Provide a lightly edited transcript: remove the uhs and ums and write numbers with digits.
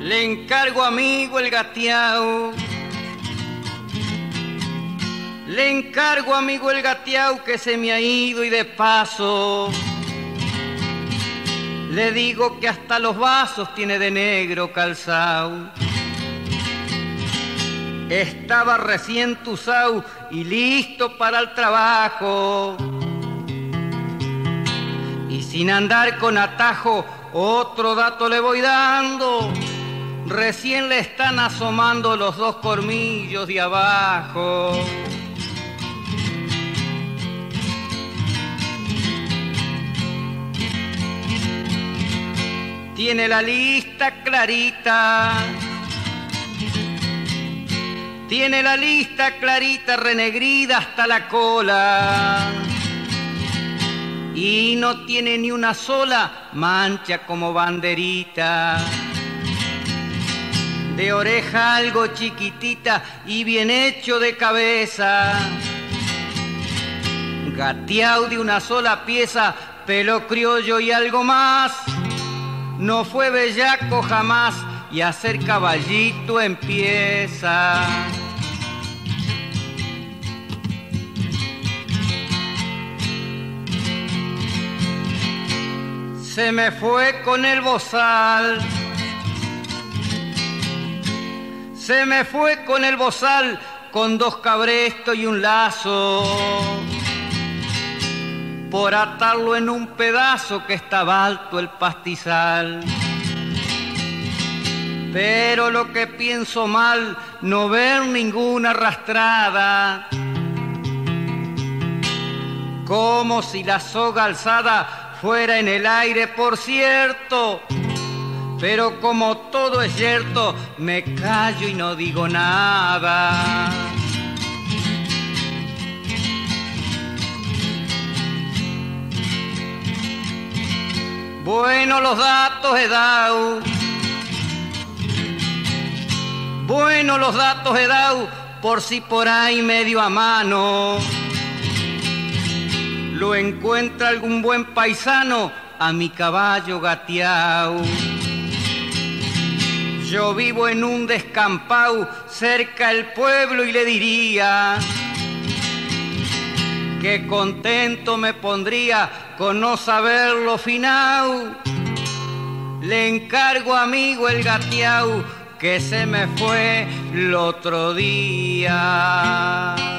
Le encargo, amigo, el gateao. Le encargo, amigo, el gateao que se me ha ido y de paso le digo que hasta los vasos tiene de negro calzao. Estaba recién tuzao y listo para el trabajo. Y sin andar con atajo, otro dato le voy dando. Recién le están asomando los dos cormillos de abajo. Tiene la lista clarita. Tiene la lista clarita, renegrida hasta la cola. Y no tiene ni una sola mancha como banderita. De oreja algo chiquitita y bien hecho de cabeza. Gateao de una sola pieza, pelo criollo y algo más. No fue bellaco jamás y a ser caballito empieza. Se me fue con el bozal. Se me fue con el bozal, con dos cabrestos y un lazo, por atarlo en un pedazo que estaba alto el pastizal. Pero lo que pienso mal, no ver ninguna arrastrada, como si la soga alzada fuera en el aire, por cierto. Pero como todo es cierto, me callo y no digo nada. Bueno, los datos he dado. Bueno, los datos he dado, por si por ahí medio a mano lo encuentra algún buen paisano a mi caballo gateao. Yo vivo en un descampau cerca del pueblo y le diría que contento me pondría con no saberlo finau. Le encargo, amigo, el gateau que se me fue el otro día.